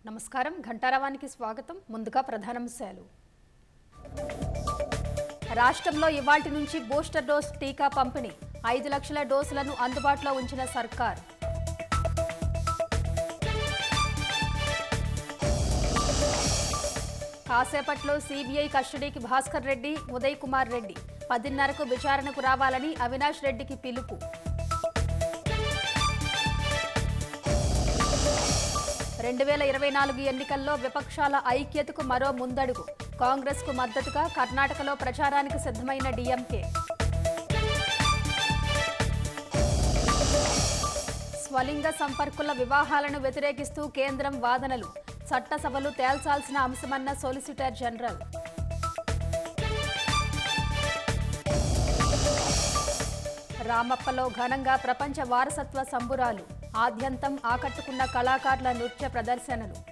నమస్కారం ఘంటారావానికి స్వాగతం ముందుగా ప్రధానాంశాలు రాష్ట్రంలో ఇవాల్టి నుంచి బూస్టర్ డోస్ టీకా పంపిణీ 5 లక్షల డోసులను అందుబాటులో ఉంచిన సర్కార్ కాసేపట్లో సిబిఐ కస్టడీకి భాస్కర్ రెడ్డి ఉదయ్ కుమార్ రెడ్డి 10:30కు విచారణకు రావాలని అవినాష్ రెడ్డికి పిలుపు 2024 ఎన్నికల్లో విపక్షాల ఐక్యతకు మరో ముందడుగు కాంగ్రెస్కు మద్దతుగా కర్ణాటకలో ప్రచారానికి సిద్ధమైన డీఎంకే స్వలింగ సంపర్కుల వివాహాలను వ్యతిరేకిస్తూ కేంద్రం వాదనలు చట్టసభలు తేల్చాల్సిన అంశమన్న సోలిసిటర్ జనరల్ రామప్పలో ఘనంగా ప్రపంచ వారసత్వ సంబురాలు ఆద్యంతం ఆకట్టుకున్న కళాకారుల నృత్య ప్రదర్శనలు